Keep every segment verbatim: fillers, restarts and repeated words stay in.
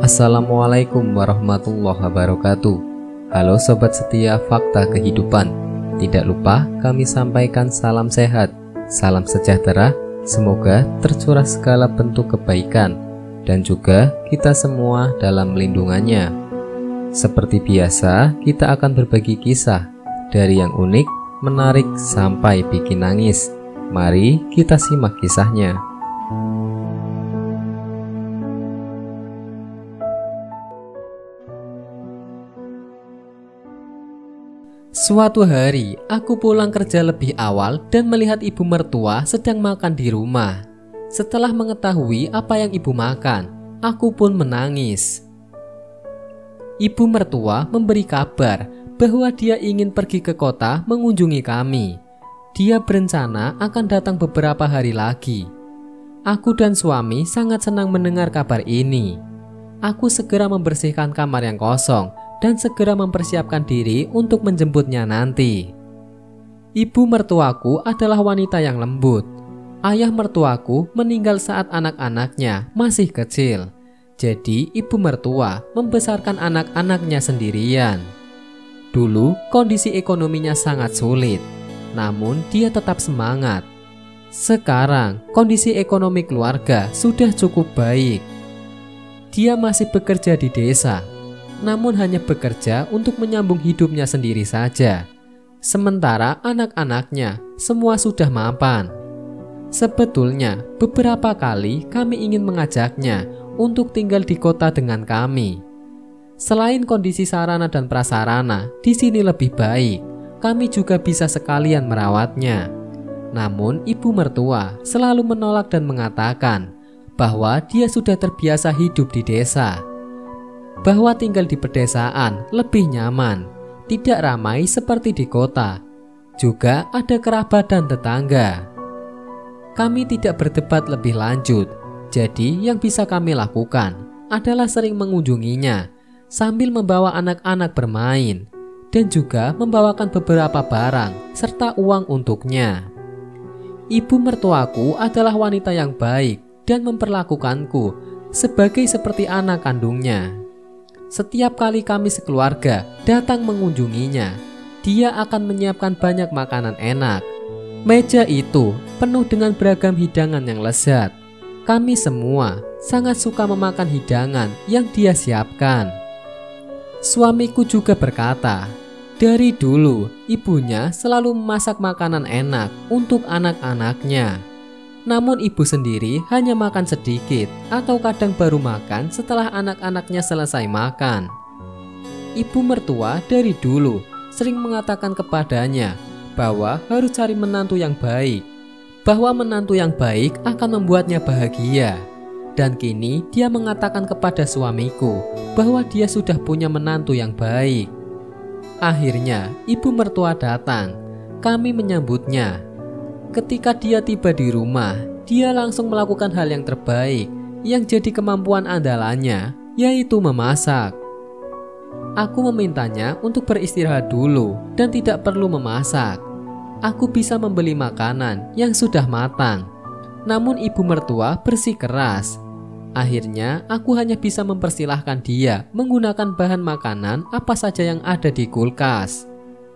Assalamualaikum warahmatullahi wabarakatuh. Halo sobat setia Fakta Kehidupan. Tidak lupa kami sampaikan salam sehat, salam sejahtera. Semoga tercurah segala bentuk kebaikan dan juga kita semua dalam lindungannya. Seperti biasa, kita akan berbagi kisah dari yang unik, menarik sampai bikin nangis. Mari kita simak kisahnya. Suatu hari, aku pulang kerja lebih awal dan melihat ibu mertua sedang makan di rumah. Setelah mengetahui apa yang ibu makan, aku pun menangis. Ibu mertua memberi kabar bahwa dia ingin pergi ke kota mengunjungi kami. Dia berencana akan datang beberapa hari lagi. Aku dan suami sangat senang mendengar kabar ini. Aku segera membersihkan kamar yang kosong dan segera mempersiapkan diri untuk menjemputnya nanti. Ibu mertuaku adalah wanita yang lembut. Ayah mertuaku meninggal saat anak-anaknya masih kecil. Jadi ibu mertua membesarkan anak-anaknya sendirian. Dulu kondisi ekonominya sangat sulit, namun dia tetap semangat. Sekarang kondisi ekonomi keluarga sudah cukup baik. Dia masih bekerja di desa, namun hanya bekerja untuk menyambung hidupnya sendiri saja. Sementara anak-anaknya semua sudah mapan. Sebetulnya beberapa kali kami ingin mengajaknya untuk tinggal di kota dengan kami. Selain kondisi sarana dan prasarana di sini lebih baik, kami juga bisa sekalian merawatnya. Namun ibu mertua selalu menolak dan mengatakan bahwa dia sudah terbiasa hidup di desa, bahwa tinggal di pedesaan lebih nyaman, tidak ramai seperti di kota. Juga ada kerabat dan tetangga. Kami tidak berdebat lebih lanjut, jadi yang bisa kami lakukan adalah sering mengunjunginya sambil membawa anak-anak bermain dan juga membawakan beberapa barang serta uang untuknya. Ibu mertuaku adalah wanita yang baik dan memperlakukanku sebagai seperti anak kandungnya. Setiap kali kami sekeluarga datang mengunjunginya, dia akan menyiapkan banyak makanan enak. Meja itu penuh dengan beragam hidangan yang lezat. Kami semua sangat suka memakan hidangan yang dia siapkan. Suamiku juga berkata, dari dulu ibunya selalu memasak makanan enak untuk anak-anaknya. Namun ibu sendiri hanya makan sedikit atau kadang baru makan setelah anak-anaknya selesai makan. Ibu mertua dari dulu sering mengatakan kepadanya bahwa harus cari menantu yang baik, bahwa menantu yang baik akan membuatnya bahagia. Dan kini dia mengatakan kepada suamiku bahwa dia sudah punya menantu yang baik. Akhirnya ibu mertua datang, kami menyambutnya. Ketika dia tiba di rumah, dia langsung melakukan hal yang terbaik yang jadi kemampuan andalannya, yaitu memasak. Aku memintanya untuk beristirahat dulu dan tidak perlu memasak. Aku bisa membeli makanan yang sudah matang. Namun ibu mertua bersikeras. Akhirnya aku hanya bisa mempersilahkan dia menggunakan bahan makanan apa saja yang ada di kulkas.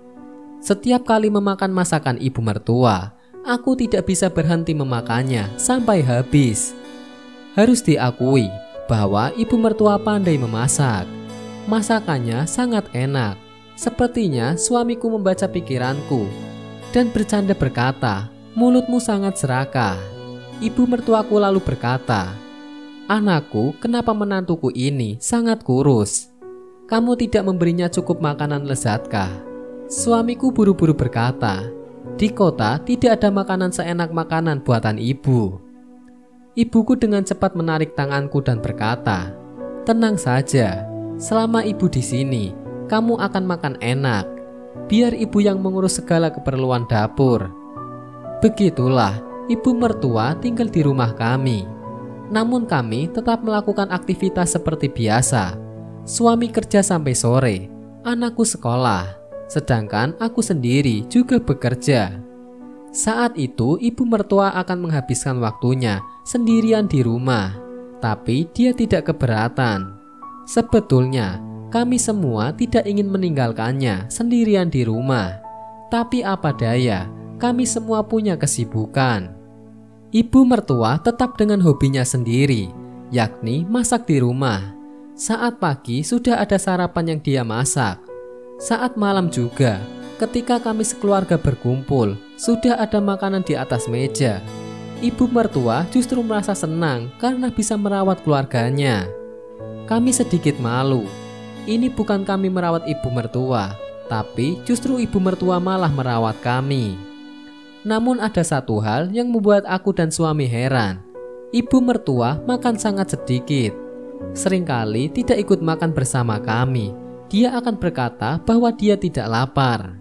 Setiap kali memakan masakan ibu mertua, aku tidak bisa berhenti memakannya sampai habis. Harus diakui bahwa ibu mertua pandai memasak. Masakannya sangat enak. Sepertinya suamiku membaca pikiranku dan bercanda berkata, mulutmu sangat serakah. Ibu mertuaku lalu berkata, anakku, kenapa menantuku ini sangat kurus? Kamu tidak memberinya cukup makanan lezatkah? Suamiku buru-buru berkata, di kota tidak ada makanan seenak makanan buatan ibu. Ibuku dengan cepat menarik tanganku dan berkata, tenang saja, selama ibu di sini, kamu akan makan enak. Biar ibu yang mengurus segala keperluan dapur. Begitulah, ibu mertua tinggal di rumah kami. Namun kami tetap melakukan aktivitas seperti biasa. Suami kerja sampai sore, anakku sekolah. Sedangkan aku sendiri juga bekerja. Saat itu ibu mertua akan menghabiskan waktunya sendirian di rumah. Tapi dia tidak keberatan. Sebetulnya, kami semua tidak ingin meninggalkannya sendirian di rumah. Tapi apa daya, kami semua punya kesibukan. Ibu mertua tetap dengan hobinya sendiri, yakni masak di rumah. Saat pagi sudah ada sarapan yang dia masak. Saat malam juga, ketika kami sekeluarga berkumpul, sudah ada makanan di atas meja. Ibu mertua justru merasa senang karena bisa merawat keluarganya. Kami sedikit malu. Ini bukan kami merawat ibu mertua, tapi justru ibu mertua malah merawat kami. Namun ada satu hal yang membuat aku dan suami heran. Ibu mertua makan sangat sedikit. Seringkali tidak ikut makan bersama kami. Dia akan berkata bahwa dia tidak lapar.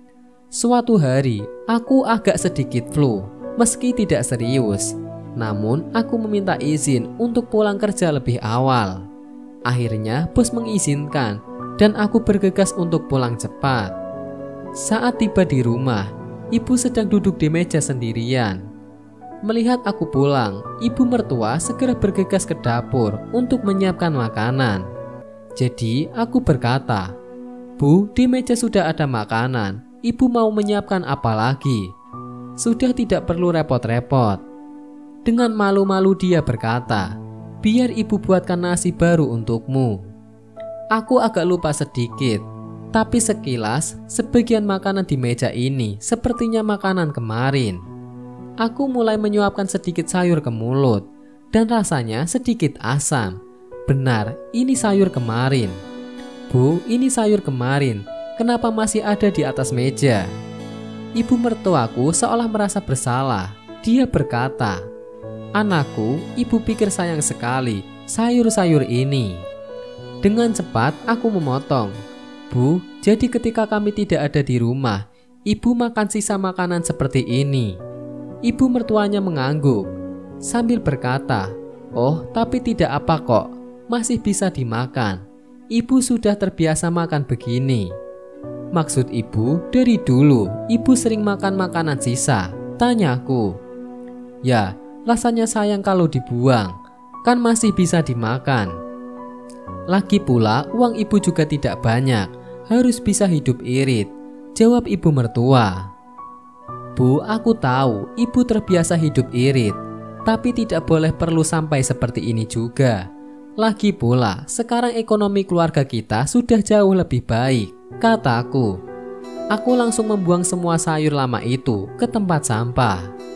Suatu hari, aku agak sedikit flu, meski tidak serius. Namun, aku meminta izin untuk pulang kerja lebih awal. Akhirnya, bos mengizinkan, dan aku bergegas untuk pulang cepat. Saat tiba di rumah, ibu sedang duduk di meja sendirian. Melihat aku pulang, ibu mertua segera bergegas ke dapur untuk menyiapkan makanan. Jadi aku berkata, "Bu, di meja sudah ada makanan. Ibu mau menyiapkan apa lagi? Sudah tidak perlu repot-repot." Dengan malu-malu dia berkata, "Biar ibu buatkan nasi baru untukmu." Aku agak lupa sedikit, tapi sekilas sebagian makanan di meja ini sepertinya makanan kemarin. Aku mulai menyuapkan sedikit sayur ke mulut, dan rasanya sedikit asam. Benar, ini sayur kemarin. "Bu, ini sayur kemarin. Kenapa masih ada di atas meja?" Ibu mertuaku seolah merasa bersalah. Dia berkata, "Anakku, ibu pikir sayang sekali sayur-sayur ini." Dengan cepat aku memotong, "Bu, jadi ketika kami tidak ada di rumah, ibu makan sisa makanan seperti ini." Ibu mertuanya mengangguk sambil berkata, "Oh, tapi tidak apa kok, masih bisa dimakan. Ibu sudah terbiasa makan begini." "Maksud ibu, dari dulu ibu sering makan makanan sisa?" tanyaku. "Ya, rasanya sayang kalau dibuang, kan masih bisa dimakan. Lagi pula uang ibu juga tidak banyak, harus bisa hidup irit," jawab ibu mertua. "Bu, aku tahu ibu terbiasa hidup irit, tapi tidak boleh perlu sampai seperti ini juga. Lagi pula, sekarang ekonomi keluarga kita sudah jauh lebih baik," kataku. Aku langsung membuang semua sayur lama itu ke tempat sampah.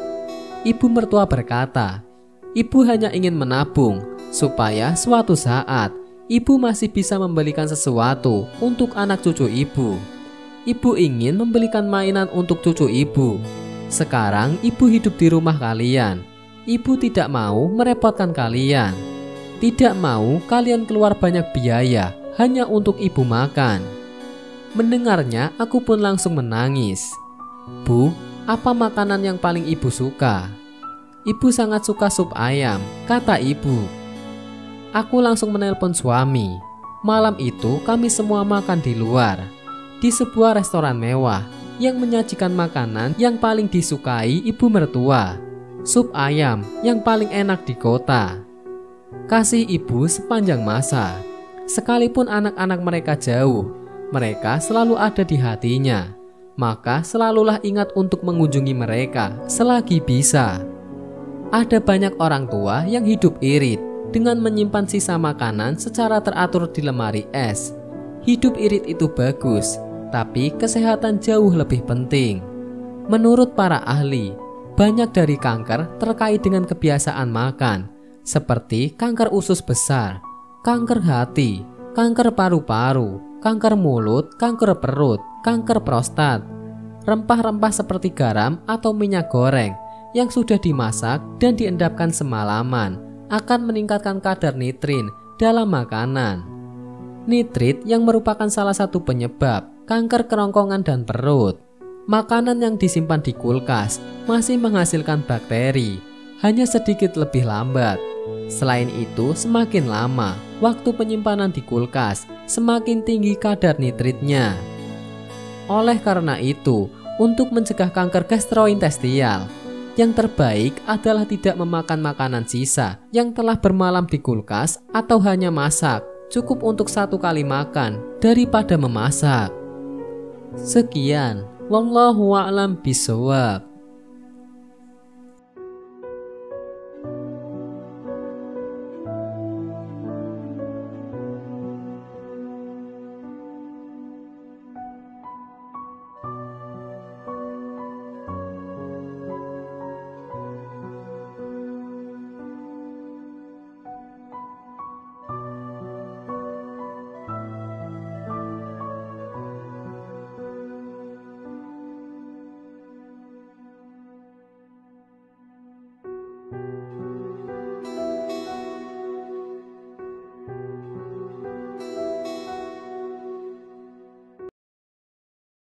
Ibu mertua berkata, "Ibu hanya ingin menabung, supaya suatu saat ibu masih bisa membelikan sesuatu untuk anak cucu ibu. Ibu ingin membelikan mainan untuk cucu ibu. Sekarang ibu hidup di rumah kalian. Ibu tidak mau merepotkan kalian. Tidak mau kalian keluar banyak biaya hanya untuk ibu makan." Mendengarnya, aku pun langsung menangis. "Bu, apa makanan yang paling ibu suka?" "Ibu sangat suka sup ayam," kata ibu. Aku langsung menelpon suami. Malam itu kami semua makan di luar, di sebuah restoran mewah yang menyajikan makanan yang paling disukai ibu mertua, sup ayam yang paling enak di kota. Kasih ibu sepanjang masa. Sekalipun anak-anak mereka jauh, mereka selalu ada di hatinya. Maka selalulah ingat untuk mengunjungi mereka selagi bisa. Ada banyak orang tua yang hidup irit dengan menyimpan sisa makanan secara teratur di lemari es. Hidup irit itu bagus, tapi kesehatan jauh lebih penting. Menurut para ahli, banyak dari kanker terkait dengan kebiasaan makan, seperti kanker usus besar, kanker hati, kanker paru-paru, kanker mulut, kanker perut, kanker prostat. Rempah-rempah seperti garam atau minyak goreng yang sudah dimasak dan diendapkan semalaman akan meningkatkan kadar nitrin dalam makanan. Nitrit yang merupakan salah satu penyebab kanker kerongkongan dan perut. Makanan yang disimpan di kulkas masih menghasilkan bakteri, hanya sedikit lebih lambat. Selain itu, semakin lama waktu penyimpanan di kulkas, semakin tinggi kadar nitritnya. Oleh karena itu, untuk mencegah kanker gastrointestinal, yang terbaik adalah tidak memakan makanan sisa yang telah bermalam di kulkas atau hanya masak cukup untuk satu kali makan daripada memasak. Sekian, wallahu a'lam bishawab.